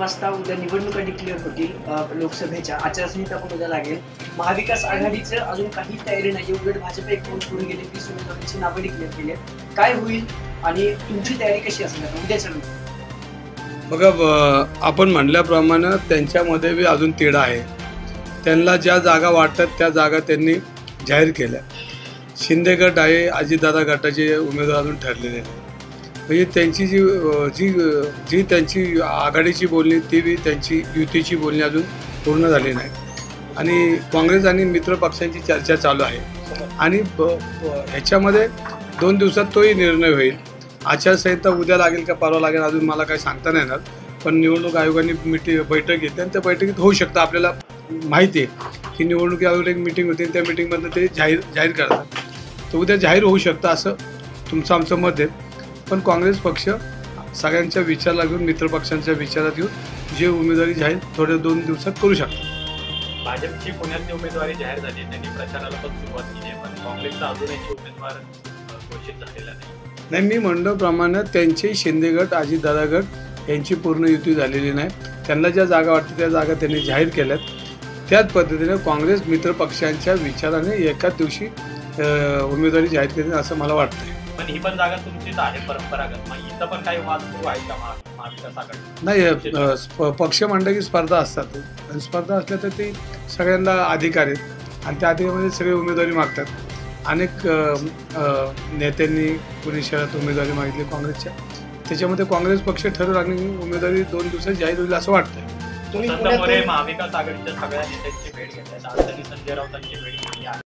वाजता उद्या निवडणुका डिक्लेअर होतील लोकसभेच्या. आचारसंहिता पण उद्या लागेल. महाविकास आघाडीचं अजून काही तयारी नाही. उलट भाजप एक पाऊल पुढे गेले, 30 उमेदवारांची नावं डिक्लेअर केली. काय होईल आणि तुमची तयारी कशी असणार उद्याच्या नंतर? बघा, आपण म्हणल्याप्रमाणे त्यांच्यामध्ये बी अजून तिढा आहे. त्यांना ज्या जागा वाटतात त्या जागा त्यांनी जाहीर केल्या. शिंदे गट आहे, अजितदादा गटाचे उमेदवार अजून ठरलेले नाही. म्हणजे त्यांची जी त्यांची आघाडीची बोलणी ती बी त्यांची युतीची बोलणी अजून पूर्ण झाली नाही. आणि काँग्रेस आणि मित्र पक्षांची चर्चा चालू आहे आणि ह्याच्यामध्ये 2 दिवसात तोही निर्णय होईल. आचारसंहिता उद्या लागेल का परवा लागेल अजून मला काही सांगता नाही येणार. पण निवडणूक आयोगाने बैठक घेतली आणि त्या बैठकीत होऊ शकतं. आपल्याला माहिती आहे की निवडणुकी आयोगाला एक मिटिंग होती आणि त्या मिटिंगमधनं ते जाहीर करतात. तर उद्या जाहीर होऊ शकतं असं आमचं मत आहे. पण काँग्रेस पक्ष सगळ्यांच्या विचाराला घेऊन, मित्रपक्षांच्या विचारात घेऊन जे उमेदवारी जाहीर थोड्या 2 दिवसात करू शकतात. भाजपची पुण्यातली उमेदवारी जाहीर झाली, त्यांनी प्रचाराला पण सुरुवात केली आहे, पण काँग्रेसचा अजूनही उमेदवार घोषित झालेला नाही. मी म्हणल्याप्रमाणे त्यांचे शिंदे गट, अजितदादा गट यांची पूर्ण युती झालेली नाही. त्यांना ज्या जागा वाटतात त्या जागा त्यांनी जाहीर केल्यात. त्याच पद्धतीने काँग्रेस मित्रपक्षांच्या विचाराने एकाच दिवशी उमेदवारी जाहीर केली असं मला वाटतं. पण ही पण जागा तुमचीच आहे परंपरागत, मग इथं पण काही वाद सुरू आहे का महाविकास आघाडी? नाही, पक्ष म्हणलं की स्पर्धा असतात आणि स्पर्धा असल्या तर ते सगळ्यांना अधिकार आहेत आणि त्या अधिकारामध्ये सगळे उमेदवारी मागतात. अनेक नेत्यांनी पुणे शहरात उमेदवारी मागितली काँग्रेसच्या. त्याच्यामध्ये काँग्रेस पक्ष ठरवलं आणि उमेदवारी 2 दिवसात जाहीर होईल असं वाटतंय. तुम्ही महाविकास आघाडीच्या सगळ्या नेत्यांची भेट घेतली, आज त्यांनी संजय राऊतांची भेट घेतली आहे.